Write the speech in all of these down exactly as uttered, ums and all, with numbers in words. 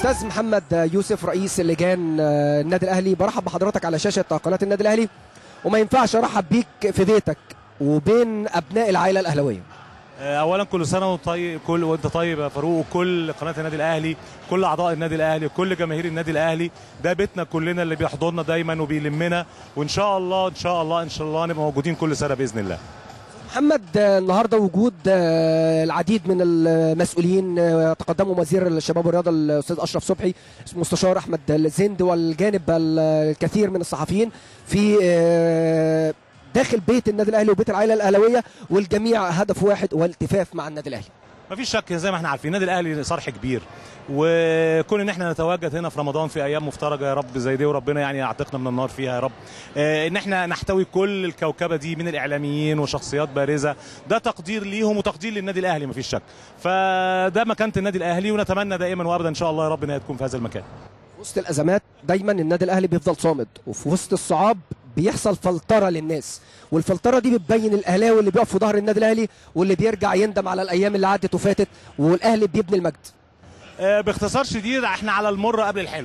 استاذ محمد يوسف رئيس لجان النادي الاهلي، برحب بحضرتك على شاشه قناه النادي الاهلي، وما ينفعش ارحب بيك في بيتك وبين ابناء العائله الاهلاويه. اولا كل سنه وانت طيب، كل وانت طيب يا فاروق، وكل قناه النادي الاهلي، كل اعضاء النادي الاهلي، كل جماهير النادي الاهلي. ده بيتنا كلنا اللي بيحضننا دايما وبيلمنا، وان شاء الله ان شاء الله ان شاء الله نبقى موجودين كل سنه باذن الله. محمد، النهارده وجود العديد من المسؤولين، تقدموا وزير الشباب والرياضه الاستاذ اشرف صبحي، مستشار احمد الزند، والجانب الكثير من الصحفيين في داخل بيت النادي الاهلي وبيت العائله الاهلاويه، والجميع هدف واحد والالتفاف مع النادي الاهلي. مفيش شك زي ما احنا عارفين النادي الاهلي صرح كبير، وكون ان احنا نتواجد هنا في رمضان في ايام مفترجه يا رب زي دي، وربنا يعني يعتقنا من النار فيها يا رب، اه ان احنا نحتوي كل الكوكبه دي من الاعلاميين وشخصيات بارزه، ده تقدير ليهم وتقدير للنادي الاهلي مفيش شك. فده مكانه النادي الاهلي، ونتمنى دائما وابدا ان شاء الله يا رب انها تكون في هذا المكان. في وسط الازمات دايما النادي الاهلي بيفضل صامد، وفي وسط الصعاب بيحصل فلتره للناس، والفلتره دي بتبين الاهلاوي اللي بيقف في ظهر النادي الاهلي واللي بيرجع يندم على الايام اللي عدت وفاتت، والاهلي بيبني المجد. آه باختصار شديد، احنا على المر قبل الحلو.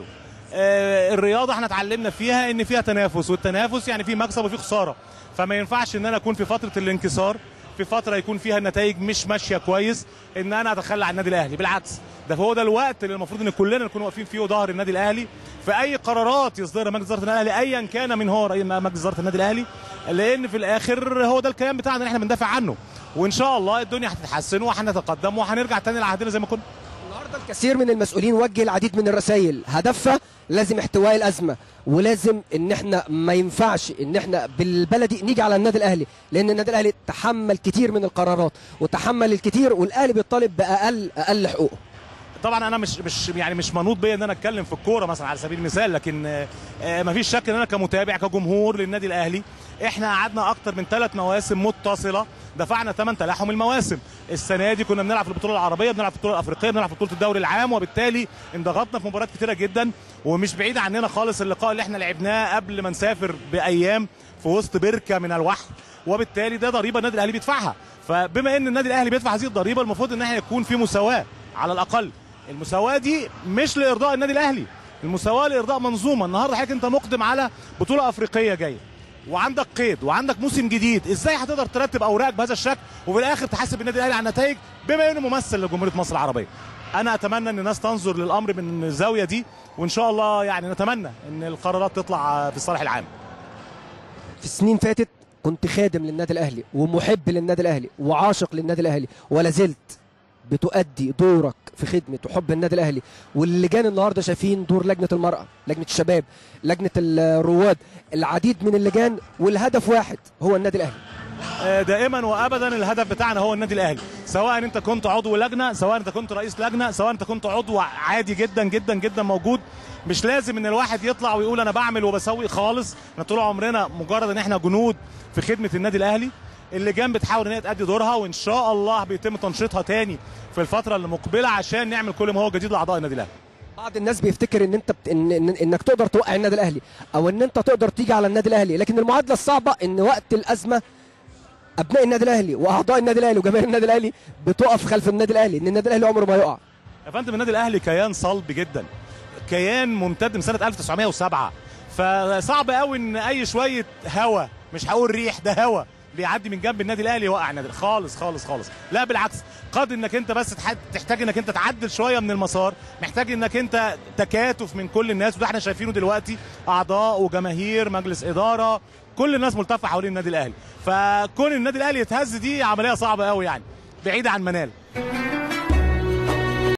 آه الرياضه احنا اتعلمنا فيها ان فيها تنافس، والتنافس يعني في مكسب وفي خساره، فما ينفعش ان انا اكون في فتره الانكسار، في فتره يكون فيها النتائج مش ماشيه كويس، ان انا اتخلى عن النادي الاهلي. بالعكس، ده هو ده الوقت اللي المفروض ان كلنا نكون واقفين فيه ظهر النادي الاهلي في اي قرارات يصدرها مجلس اداره النادي الاهلي، ايا كان من هو رئيس مجلس اداره النادي الاهلي، لان في الاخر هو ده الكيان بتاعنا اللي احنا بندافع عنه، وان شاء الله الدنيا هتتحسن وهنتقدم وهنرجع تاني لعهدنا زي ما كنا. النهارده الكثير من المسؤولين وجه العديد من الرسائل، هدفها لازم احتواء الازمه، ولازم ان احنا ما ينفعش ان احنا بالبلدي نيجي على النادي الاهلي، لان النادي الاهلي تحمل كتير من القرارات وتحمل الكتير، والاهلي بيطالب باقل اقل حقوقه. طبعا انا مش مش يعني مش منوط بيا ان انا اتكلم في الكوره مثلا على سبيل المثال، لكن ما فيش شك ان انا كمتابع كجمهور للنادي الاهلي، احنا قعدنا اكتر من ثلاث مواسم متصله دفعنا ثمن تلاحم المواسم. السنه دي كنا بنلعب في البطوله العربيه، بنلعب في البطوله الافريقيه، بنلعب في بطوله الدوري العام، وبالتالي انضغطنا في مباريات كتيره جدا، ومش بعيد عننا خالص اللقاء اللي احنا لعبناه قبل ما نسافر بايام في وسط بركه من الوحل، وبالتالي ده ضريبه النادي الاهلي بيدفعها. فبما ان النادي الاهلي بيدفع هذه الضريبه، المفروض ان احنا يكون في مساواه على الاقل. المساواه دي مش لارضاء النادي الاهلي، المساواه لارضاء منظومه. النهارده حضرتك انت مقدم على بطوله افريقيه جايه، وعندك قيد، وعندك موسم جديد، ازاي هتقدر ترتب اوراقك بهذا الشكل وفي الاخر تحاسب النادي الاهلي على النتائج بما انه ممثل لجمهوريه مصر العربيه؟ انا اتمنى ان الناس تنظر للامر من الزاويه دي، وان شاء الله يعني نتمنى ان القرارات تطلع في الصالح العام. في سنين فاتت كنت خادم للنادي الاهلي ومحب للنادي الاهلي وعاشق للنادي الاهلي، ولا زلت بتؤدي دورك في خدمه وحب النادي الاهلي. واللجان النهارده شايفين دور لجنه المراه، لجنه الشباب، لجنه الرواد، العديد من اللجان، والهدف واحد هو النادي الاهلي. دائما وابدا الهدف بتاعنا هو النادي الاهلي، سواء انت كنت عضو لجنه، سواء انت كنت رئيس لجنه، سواء انت كنت عضو عادي جدا جدا جدا موجود. مش لازم ان الواحد يطلع ويقول انا بعمل وبسوي خالص، احنا طول عمرنا مجرد ان احنا جنود في خدمه النادي الاهلي. اللجان بتحاول ان هي تأدي دورها، وان شاء الله بيتم تنشيطها تاني في الفتره المقبله عشان نعمل كل ما هو جديد لاعضاء النادي الاهلي. بعض الناس بيفتكر ان انت بت... إن... إن... انك تقدر توقع النادي الاهلي، او ان انت تقدر تيجي على النادي الاهلي، لكن المعادله الصعبه ان وقت الازمه ابناء النادي الاهلي واعضاء النادي الاهلي وجماهير النادي الاهلي بتقف خلف النادي الاهلي، ان النادي الاهلي عمره ما يقع. يا فندم النادي الاهلي كيان صلب جدا، كيان ممتد من سنه ألف وتسعمائة وسبعة، فصعب قوي ان اي شويه هوا، مش هقول ريح، ده هوا بيعدي من جنب النادي الاهلي يوقع النادي خالص خالص خالص. لا بالعكس، قد انك انت بس تحتاج انك انت تعدل شويه من المسار، محتاج انك انت تكاتف من كل الناس، وده احنا شايفينه دلوقتي، اعضاء وجماهير مجلس اداره، كل الناس ملتفه حوالين النادي الاهلي. فكون النادي الاهلي يتهز دي عمليه صعبه قوي يعني، بعيده عن منال.